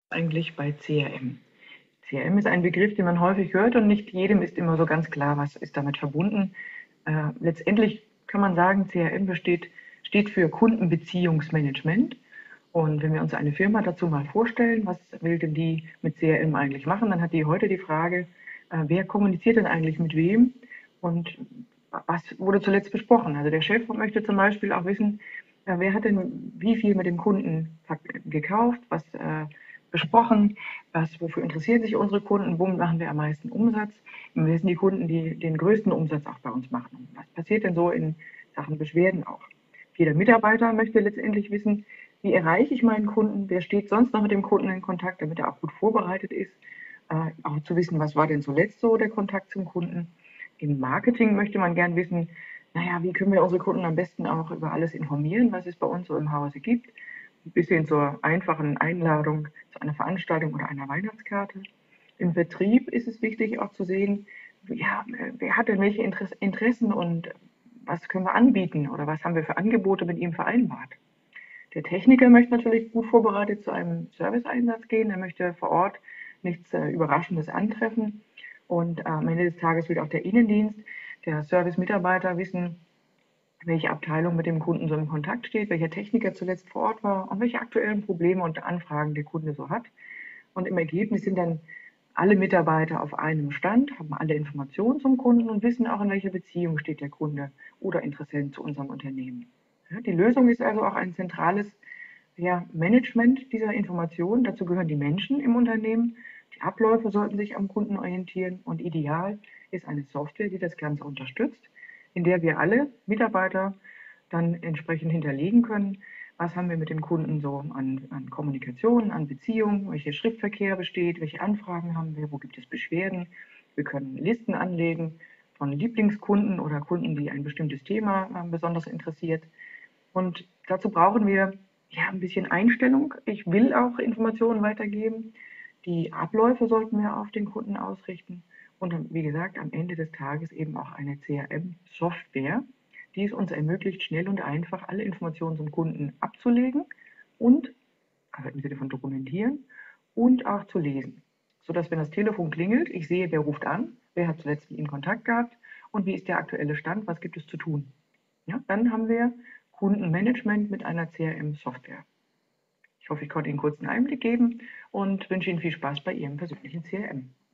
Eigentlich bei CRM? CRM ist ein Begriff, den man häufig hört und nicht jedem ist immer so ganz klar, was ist damit verbunden. Letztendlich kann man sagen, CRM steht für Kundenbeziehungsmanagement. Und wenn wir uns eine Firma dazu mal vorstellen, was will denn die mit CRM eigentlich machen, dann hat die heute die Frage, wer kommuniziert denn eigentlich mit wem und was wurde zuletzt besprochen. Also der Chef möchte zum Beispiel auch wissen, wer hat denn wie viel mit dem Kunden gekauft, was besprochen, wofür interessieren sich unsere Kunden, womit machen wir am meisten Umsatz, und wer sind die Kunden, die den größten Umsatz auch bei uns machen. Was passiert denn so in Sachen Beschwerden auch? Jeder Mitarbeiter möchte letztendlich wissen, wie erreiche ich meinen Kunden, wer steht sonst noch mit dem Kunden in Kontakt, damit er auch gut vorbereitet ist, auch zu wissen, was war denn zuletzt so der Kontakt zum Kunden. Im Marketing möchte man gern wissen, naja, wie können wir unsere Kunden am besten auch über alles informieren, was es bei uns so im Hause gibt, bis hin zur einfachen Einladung zu einer Veranstaltung oder einer Weihnachtskarte. Im Vertrieb ist es wichtig auch zu sehen, ja, wer hat denn welche Interessen und was können wir anbieten oder was haben wir für Angebote mit ihm vereinbart. Der Techniker möchte natürlich gut vorbereitet zu einem Serviceeinsatz gehen. Er möchte vor Ort nichts Überraschendes antreffen. Und am Ende des Tages will auch der Innendienst, der Service-Mitarbeiter wissen, welche Abteilung mit dem Kunden so im Kontakt steht, welcher Techniker zuletzt vor Ort war und welche aktuellen Probleme und Anfragen der Kunde so hat. Und im Ergebnis sind dann alle Mitarbeiter auf einem Stand, haben alle Informationen zum Kunden und wissen auch, in welcher Beziehung steht der Kunde oder Interessent zu unserem Unternehmen. Ja, die Lösung ist also auch ein zentrales Management dieser Informationen. Dazu gehören die Menschen im Unternehmen. Die Abläufe sollten sich am Kunden orientieren und ideal ist eine Software, die das Ganze unterstützt, in der wir alle Mitarbeiter dann entsprechend hinterlegen können, was haben wir mit dem Kunden so an Kommunikation, an Beziehungen, welcher Schriftverkehr besteht, welche Anfragen haben wir, wo gibt es Beschwerden. Wir können Listen anlegen von Lieblingskunden oder Kunden, die ein bestimmtes Thema besonders interessiert. Und dazu brauchen wir ein bisschen Einstellung. Ich will auch Informationen weitergeben. Die Abläufe sollten wir auf den Kunden ausrichten. Und wie gesagt, am Ende des Tages eben auch eine CRM-Software, die es uns ermöglicht, schnell und einfach alle Informationen zum Kunden abzulegen und, also im Sinne von dokumentieren, und auch zu lesen. Sodass, wenn das Telefon klingelt, ich sehe, wer ruft an, wer hat zuletzt mit ihm Kontakt gehabt und wie ist der aktuelle Stand, was gibt es zu tun. Ja, dann haben wir Kundenmanagement mit einer CRM-Software. Ich hoffe, ich konnte Ihnen kurz einen Einblick geben und wünsche Ihnen viel Spaß bei Ihrem persönlichen CRM.